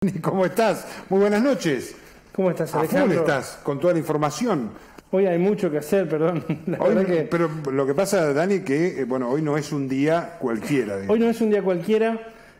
¿Cómo estás? Muy buenas noches. ¿Cómo estás, ¿A Alejandro? full estás con toda la información? Hoy hay mucho que hacer, perdón. Pero lo que pasa, Dani, que hoy no es un día cualquiera. Hoy no es un día cualquiera.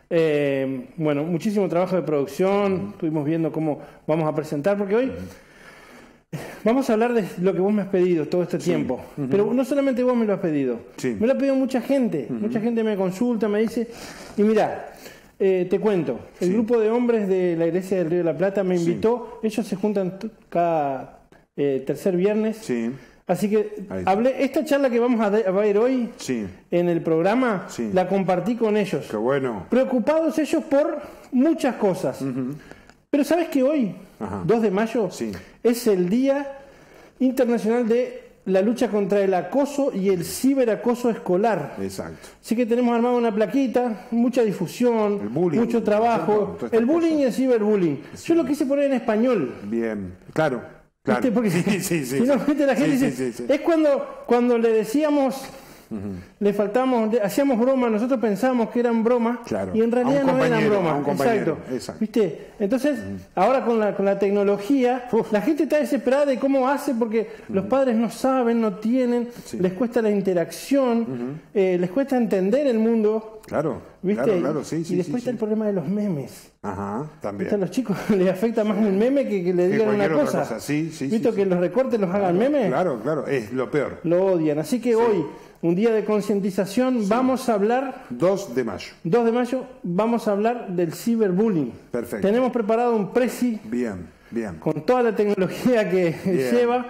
Bueno, muchísimo trabajo de producción. Estuvimos viendo cómo vamos a presentar, porque hoy vamos a hablar de lo que vos me has pedido todo este tiempo. Pero no solamente vos me lo has pedido. Me lo ha pedido mucha gente. Mucha gente me consulta, me dice. Y mirá, te cuento. El grupo de hombres de la Iglesia del Río de la Plata me invitó. Ellos se juntan cada tercer viernes. Así que esta charla que vamos a ver hoy en el programa, la compartí con ellos. Qué bueno. Preocupados ellos por muchas cosas. Pero ¿sabes que hoy, 2 de mayo, es el Día Internacional de la lucha contra el acoso y el ciberacoso escolar? Exacto. Así que tenemos armado una plaquita, mucha difusión, el bullying, mucho trabajo. El bullying y el ciberbullying. Yo lo quise poner en español. Bien, claro. ¿Viste? Porque si no, la gente dice, es cuando le decíamos, le faltamos, hacíamos broma, nosotros pensábamos que eran bromas, y en realidad no eran bromas. Exacto. ¿Viste? Entonces, ahora con la tecnología, la gente está desesperada de cómo hace, porque los padres no saben, no tienen, les cuesta la interacción, les cuesta entender el mundo. ¿Viste? Claro, y después está el problema de los memes. También. A los chicos les afecta más un meme que le digan una cosa. ¿Viste que los recortes los hagan memes? Claro, es lo peor. Lo odian. Así que hoy, un día de concientización, vamos a hablar... 2 de mayo. 2 de mayo, vamos a hablar del ciberbullying. Perfecto. Tenemos preparado un presi. Bien. Con toda la tecnología que lleva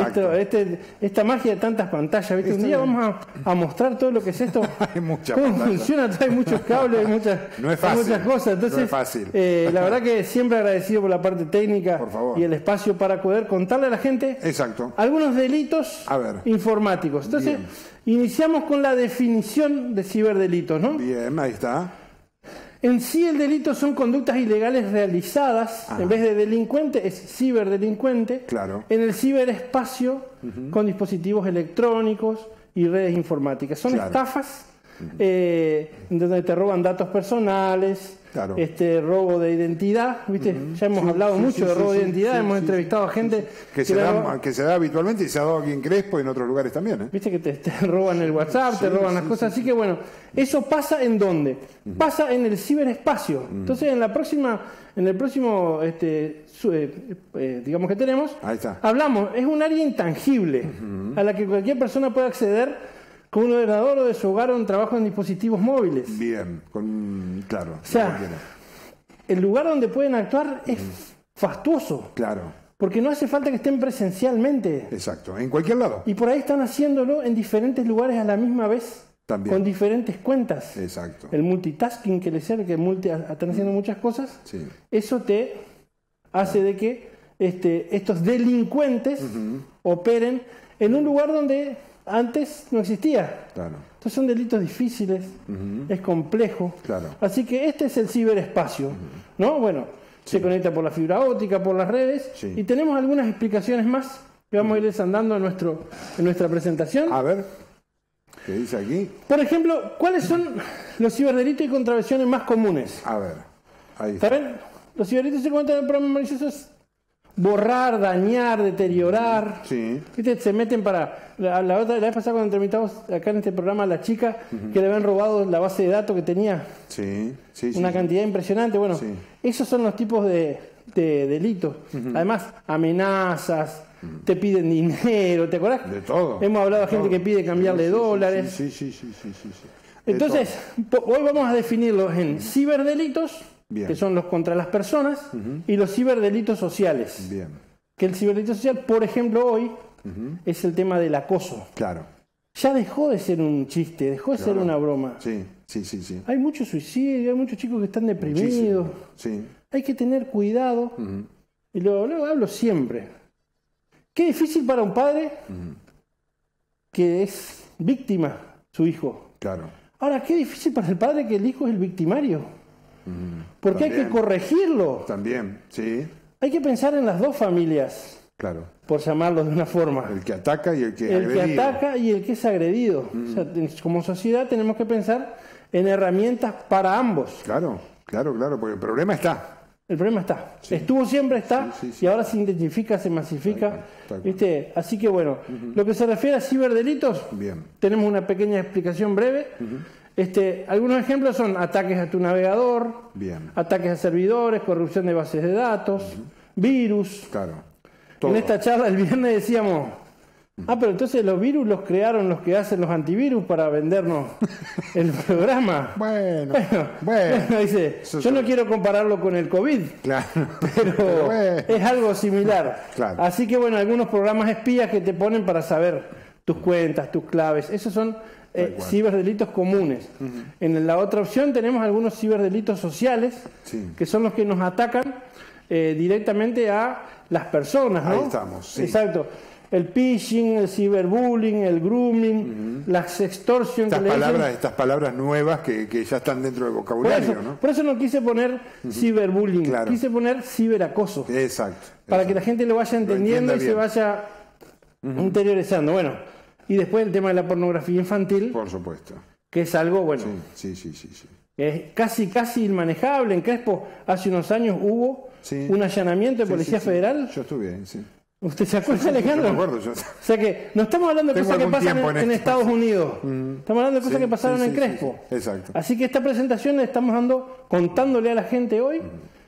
esta magia de tantas pantallas, ¿viste? Un día vamos a mostrar todo lo que es esto. Hay muchas cómo pantallas. Funciona, hay muchos cables, hay muchas, no es fácil, muchas cosas. Entonces, no es fácil. La verdad que siempre agradecido por la parte técnica por favor. Y el espacio para poder contarle a la gente algunos delitos informáticos. Entonces, iniciamos con la definición de ciberdelitos, ¿no? Bien, ahí está. En sí el delito son conductas ilegales realizadas, en vez de delincuente es ciberdelincuente, en el ciberespacio con dispositivos electrónicos y redes informáticas. Son estafas donde te roban datos personales, robo de identidad, ¿viste? Ya hemos hablado mucho de robo de identidad, hemos entrevistado a gente que se da habitualmente y se ha dado aquí en Crespo y en otros lugares también. Viste que te roban el WhatsApp, te roban las cosas, así que bueno, eso pasa ¿en dónde? Pasa en el ciberespacio. Entonces en el próximo digamos que tenemos, hablamos, es un área intangible a la que cualquier persona puede acceder con un ordenador o de su hogar o un trabajo en dispositivos móviles. Bien, claro. O sea, el lugar donde pueden actuar es fastuoso. Porque no hace falta que estén presencialmente. Exacto, en cualquier lado. Y por ahí están haciéndolo en diferentes lugares a la misma vez. También. Con diferentes cuentas. Exacto. El multitasking que les sirve, que están haciendo muchas cosas. Eso te hace de que estos delincuentes operen en un lugar donde antes no existía. Entonces son delitos difíciles, es complejo. Así que este es el ciberespacio, ¿no? Bueno, se conecta por la fibra óptica, por las redes, y tenemos algunas explicaciones más que vamos a ir desandando en nuestra presentación. A ver, ¿qué dice aquí? Por ejemplo, ¿cuáles son los ciberdelitos y contravenciones más comunes? A ver, ahí está. ¿Saben? Los ciberdelitos se cuentan en el programa malicioso. Borrar, dañar, deteriorar. ¿Viste? Se meten para... La vez pasada cuando entrevistamos acá en este programa a la chica que le habían robado la base de datos que tenía. Una cantidad impresionante. Bueno, esos son los tipos de delitos. Además, amenazas, te piden dinero, ¿te acordás? De todo. Hemos hablado de gente que pide cambiarle dólares. Entonces, hoy vamos a definirlos en ciberdelitos, que son los contra las personas, y los ciberdelitos sociales. Que el ciberdelito social, por ejemplo, hoy es el tema del acoso. Ya dejó de ser un chiste, dejó de ser una broma. Hay mucho suicidio, hay muchos chicos que están deprimidos. Hay que tener cuidado. Y lo hablo siempre. Qué difícil para un padre que es víctima su hijo. Ahora, qué difícil para el padre que el hijo es el victimario. Porque hay que corregirlo. Hay que pensar en las dos familias. Por llamarlo de una forma. El que ataca y el que es agredido. El que ataca y el que es agredido. O sea, como sociedad tenemos que pensar en herramientas para ambos. Claro, porque el problema está. El problema está. Sí. Estuvo siempre, está, y ahora se identifica, se masifica. ¿Viste? Así que bueno, lo que se refiere a ciberdelitos, tenemos una pequeña explicación breve. Algunos ejemplos son ataques a tu navegador, ataques a servidores, corrupción de bases de datos, virus. En esta charla el viernes decíamos, pero entonces los virus los crearon los que hacen los antivirus para vendernos el programa. Bueno, dice, yo no quiero compararlo con el COVID, pero es algo similar. Así que bueno, algunos programas espías que te ponen para saber tus cuentas, tus claves, esos son ciberdelitos comunes. En la otra opción tenemos algunos ciberdelitos sociales, que son los que nos atacan directamente a las personas, ¿no? Ahí estamos, Exacto. El phishing, el ciberbullying, el grooming, la sextorsión. Estas palabras nuevas que ya están dentro del vocabulario, ¿no? Por eso no quise poner ciberbullying, quise poner ciberacoso. Exacto. Para que la gente lo vaya entendiendo y se vaya interiorizando. Bueno, y después el tema de la pornografía infantil. Por supuesto. Que es algo, bueno. Sí. Es casi inmanejable. En Crespo hace unos años hubo un allanamiento de Policía Federal. Yo estuve ahí, ¿Usted se acuerda, Alejandro? Yo me acuerdo. O sea que no estamos hablando de cosas que pasan en Estados Unidos. Estamos hablando de cosas que pasaron en Crespo. Exacto. Así que esta presentación la estamos contándole a la gente hoy,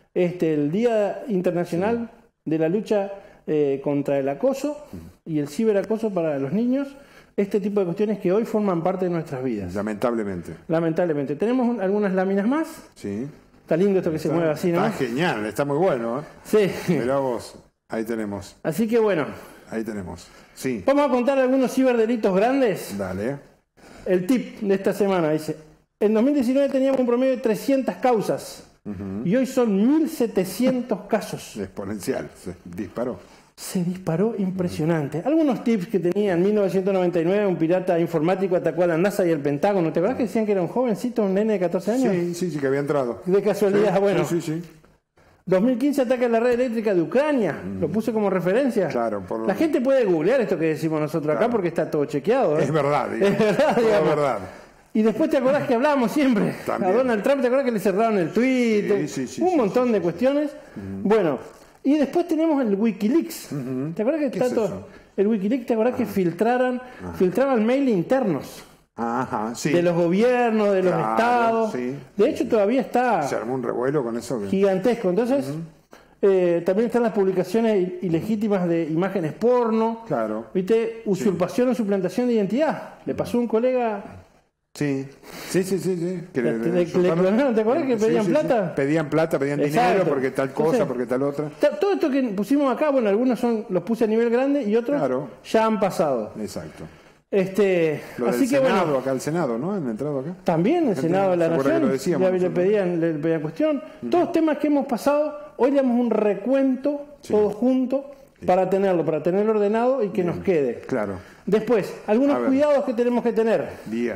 el Día Internacional de la Lucha contra el acoso y el ciberacoso para los niños. Este tipo de cuestiones que hoy forman parte de nuestras vidas. Lamentablemente. Tenemos algunas láminas más. Sí. Está lindo esto que se mueve así, ¿no? Está genial, está muy bueno. Sí. Mirá vos. Ahí tenemos. Así que bueno. Ahí tenemos. Sí. Vamos a contar algunos ciberdelitos grandes. Dale. El tip de esta semana dice, en 2019 teníamos un promedio de 300 causas y hoy son 1.700 casos. Exponencial, se disparó. Se disparó impresionante. Algunos tips que tenía en 1999, un pirata informático atacó a la NASA y el Pentágono. ¿Te acuerdas que decían que era un jovencito, un nene de 14 años? Sí, que había entrado. De casualidad, bueno. Sí. 2015 ataca a la red eléctrica de Ucrania, lo puse como referencia. Claro, la gente puede googlear esto que decimos nosotros acá porque está todo chequeado. Es verdad, digamos. Es verdad. Y después te acordás que hablábamos siempre a Donald Trump, ¿te acordás que le cerraron el Twitter? Un montón de cuestiones. Bueno, y después tenemos el Wikileaks. ¿Te acuerdas que está todo? El Wikileaks, ¿te acuerdas que filtraban mail internos? De los gobiernos, de los estados. De hecho, todavía está. Se armó un revuelo con eso. Gigantesco. Entonces, también están las publicaciones ilegítimas de imágenes porno. ¿Viste? Usurpación o suplantación de identidad. Le pasó a un colega. Sí. Que le clonaron, ¿te acuerdas que pedían plata? Pedían plata, pedían dinero porque tal cosa, porque tal otra. Todo esto que pusimos acá, bueno, algunos los puse a nivel grande y otros ya han pasado. Exacto. Así que Senado, bueno, acá el Senado, ¿no? ¿Han entrado acá? También el Senado de la Nación, le pedían cuestión. Todos temas que hemos pasado, hoy le damos un recuento, todos juntos, para tenerlo ordenado y que nos quede. Después, algunos cuidados que tenemos que tener.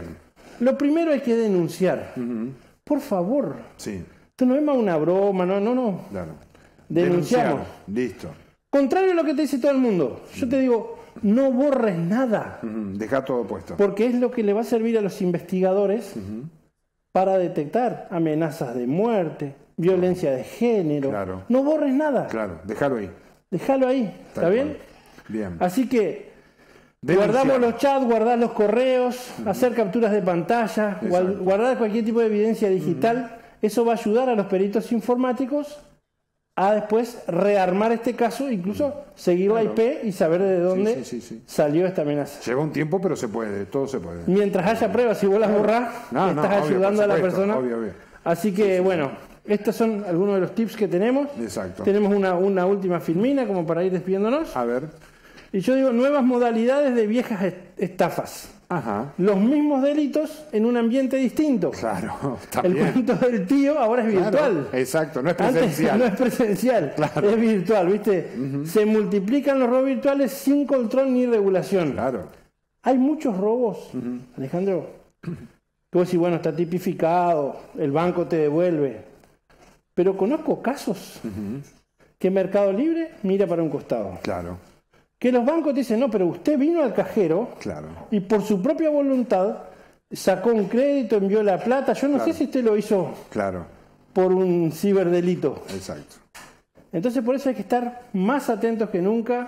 Lo primero hay que denunciar. Por favor. Esto no es más una broma, no. Denunciamos. Listo. Contrario a lo que te dice todo el mundo. Yo te digo, no borres nada. Deja todo puesto. Porque es lo que le va a servir a los investigadores para detectar amenazas de muerte, violencia de género. No borres nada. Déjalo ahí. Déjalo ahí. ¿Está bien? Bien. Así que guardamos los chats, guardar los correos, hacer capturas de pantalla, guardar cualquier tipo de evidencia digital. Eso va a ayudar a los peritos informáticos a después rearmar este caso, incluso seguir la IP y saber de dónde salió esta amenaza. Lleva un tiempo, pero se puede, todo se puede. Mientras haya pruebas, si vos las borrás, estás ayudando a la persona. Obvio. Así que, bueno, estos son algunos de los tips que tenemos. Exacto. Tenemos una última filmina como para ir despidiéndonos. A ver. Y yo digo, nuevas modalidades de viejas estafas. Los mismos delitos en un ambiente distinto. El cuento del tío ahora es virtual. Exacto, no es presencial. Antes no es presencial, es virtual, ¿viste? Se multiplican los robos virtuales sin control ni regulación. Hay muchos robos, Alejandro. Tú decís, bueno, está tipificado, el banco te devuelve. Pero conozco casos que Mercado Libre mira para un costado. Que los bancos dicen, no, pero usted vino al cajero y por su propia voluntad sacó un crédito, envió la plata. Yo no sé si usted lo hizo por un ciberdelito. Exacto. Entonces por eso hay que estar más atentos que nunca.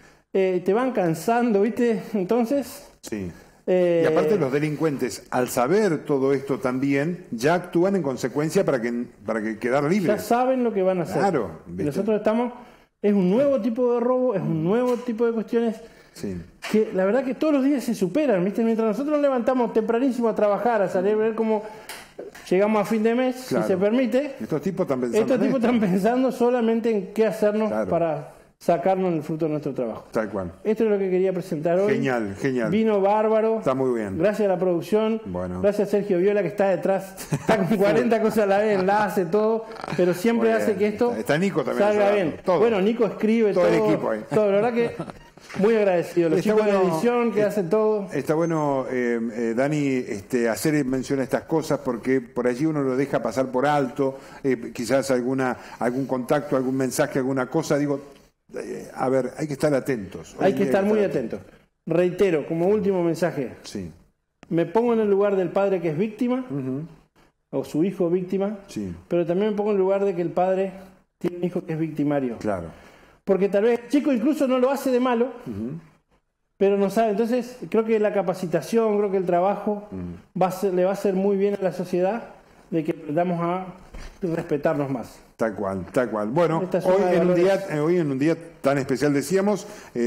Te van cansando, ¿viste? Entonces... Sí. Y aparte los delincuentes, al saber todo esto también, ya actúan en consecuencia para que quedar libres. Ya saben lo que van a hacer. Claro. Y nosotros estamos... Es un nuevo tipo de robo, es un nuevo tipo de cuestiones que la verdad que todos los días se superan, ¿viste? Mientras nosotros nos levantamos tempranísimo a trabajar, a salir a ver cómo llegamos a fin de mes, si se permite. Estos tipos están pensando solamente en qué hacernos para sacarnos el fruto de nuestro trabajo. Tal cual. Esto es lo que quería presentar hoy. Genial, genial. Vino bárbaro. Está muy bien. Gracias a la producción. Bueno. Gracias a Sergio Viola que está detrás. Está con 40 cosas a la vez, la hace todo, pero siempre hace que esto está Nico también salga bien. Todo. Bueno, Nico escribe todo. El equipo ahí. Todo, la verdad que muy agradecido. Los chicos de edición que hacen todo. Está bueno, Dani, hacer mención a estas cosas porque por allí uno lo deja pasar por alto, quizás algún contacto, algún mensaje, alguna cosa, digo... a ver, hay que estar atentos. Hay que estar muy atentos. Reitero, como último mensaje. Sí. Me pongo en el lugar del padre que es víctima, o su hijo víctima, pero también me pongo en el lugar de que el padre tiene un hijo que es victimario. Claro. Porque tal vez el chico incluso no lo hace de malo, pero no sabe. Entonces, creo que la capacitación, creo que el trabajo le va a hacer muy bien a la sociedad de que aprendamos a respetarnos más. Tal cual, tal cual. Bueno, hoy en un día tan especial decíamos,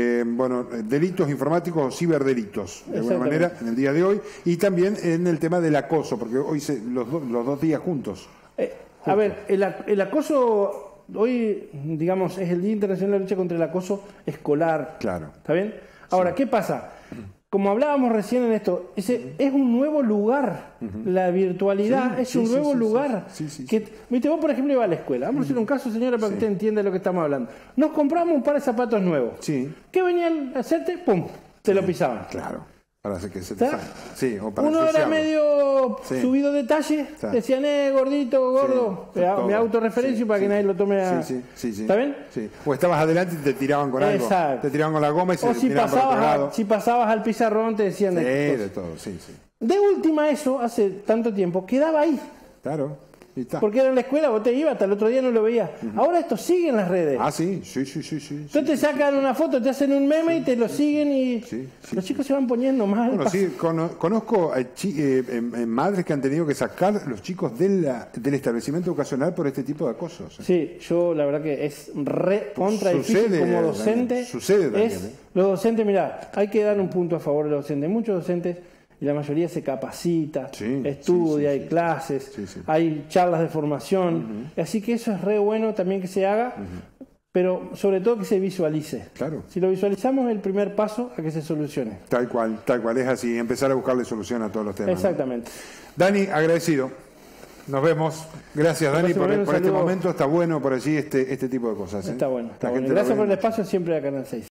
delitos informáticos o ciberdelitos, de alguna manera, en el día de hoy, y también en el tema del acoso, porque hoy los dos días juntos. A ver, el acoso, hoy, digamos, es el Día Internacional de la Lucha contra el Acoso Escolar. Claro. ¿Está bien? Ahora, ¿qué pasa? Como hablábamos recién en esto, es un nuevo lugar. La virtualidad es un nuevo lugar. Viste, vos por ejemplo ibas a la escuela. Vamos a hacer un caso, señora, para que usted entienda lo que estamos hablando. Nos compramos un par de zapatos nuevos. ¿Qué venían a hacerte? ¡Pum! Te lo pisaban. Claro. Para que se te salga. O para uno era medio subido de talle, decían, gordito, gordo. Me autorreferencio para que nadie lo tome a... ¿Está bien? Sí. O estabas adelante y te tiraban con algo. Te tiraban con la goma y se tiraban por otro lado. Si pasabas al pizarrón te decían de todo, De última eso, hace tanto tiempo, quedaba ahí. Claro. Porque era en la escuela, vos te ibas, hasta el otro día no lo veías. Ahora esto sigue en las redes. Sí. Entonces te sacan una foto, te hacen un meme y te lo siguen y los chicos se van poniendo mal. Bueno, conozco madres que han tenido que sacar los chicos del establecimiento educacional por este tipo de acosos. Sí, yo la verdad que es contra difícil como docente. Sucede también. Los docentes, mirá, hay que dar un punto a favor de los docentes. Muchos docentes... Y la mayoría se capacita, estudia, hay clases, hay charlas de formación. Así que eso es re bueno también que se haga, pero sobre todo que se visualice. Claro. Si lo visualizamos es el primer paso a que se solucione. Tal cual, es así, empezar a buscarle solución a todos los temas. Exactamente. ¿No? Dani, agradecido. Nos vemos. Gracias, Dani, por este momento. Está bueno por allí este tipo de cosas. Está bueno. Gracias por el espacio siempre a Canal 6.